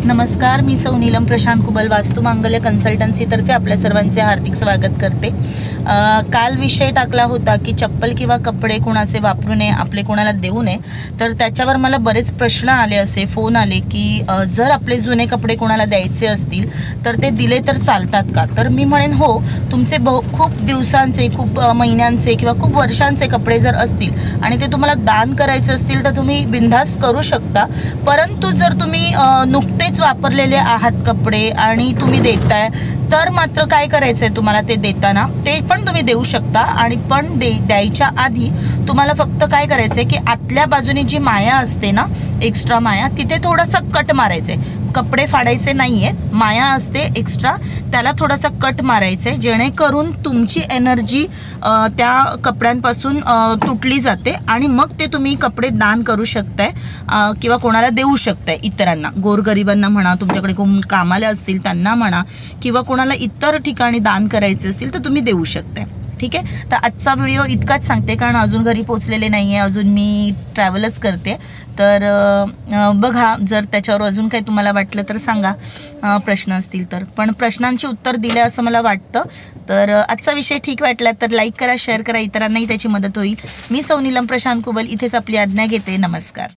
नमस्कार, मी सौ नीलम प्रशांत कुबल वास्तु मांगल्य कन्सल्टन्सीतर्फे आपल्या सर्वांचे हार्दिक स्वागत करते। काल विषय टाकला होता की चप्पल किंवा कपडे कोणाचे वापरू नये, आपले कोणाला देऊ नये। तर त्याच्यावर मला बरेच प्रश्न आले, असे फोन आले की जर आपले जुने कपडे कोणाला द्यायचे असतील तर ते दिले तर चालतात का? तर मी म्हणेन हो, तुमचे खूप दिवसांचे, खूप महिन्यांचे किंवा खूप वर्षांचे कपडे जर असतील आणि ते तुम्हाला दान करायचे असतील तर तुम्ही बिनधास्त करू शकता। परंतु जर तुम्ही नुकतेच वापरलेले आहात कपडे आणि तुम्ही देताय तर मात्र काय करायचंय, तुम्हाला ते देताना ते पण तुम्ही देऊ शकता आणि पण द्यायच्या आधी तुम्हाला फक्त काय करायचंय की आतल्या बाजूने जी माया असते ना, एक्स्ट्रा माया, तिथे थोडासा कट मारायचे। कपडे फाडायचे नाहीयेत, माया असते एक्स्ट्रा, त्याला थोडासा कट मारायचे जेणेकरून तुमची एनर्जी त्या कपड्यांपासून तुटली जाते आणि मग ते तुम्ही कपडे दान करू शकताय किंवा कोणाला देऊ शकताय, इतरांना, गोरगरिबांना म्हणा, तुमच्याकडे कोण कामाला असतील त्यांना म्हणा, किंवा कोणाला इतर ठिकाणी दान करायचे असतील तर तुम्ही देऊ शकताय। ठीक आहे, तर आजचा व्हिडिओ इतकाच सांगते कारण अजून घरी पोचलेले नाही आहे, अजून मी ट्रॅव्हलच करते। तर बघा, जर त्याच्यावर अजून काही तुम्हाला वाटलं तर सांगा, प्रश्न असतील तर। पण प्रश्नांची उत्तर दिले असं मला वाटतं। तर आजचा विषय ठीक वाटला तर लाईक करा, शेअर करा, इतरांनाही त्याची मदत होईल। मी सौ नीलम प्रशांत कुबल इथेच आपली आज्ञा घेते। नमस्कार।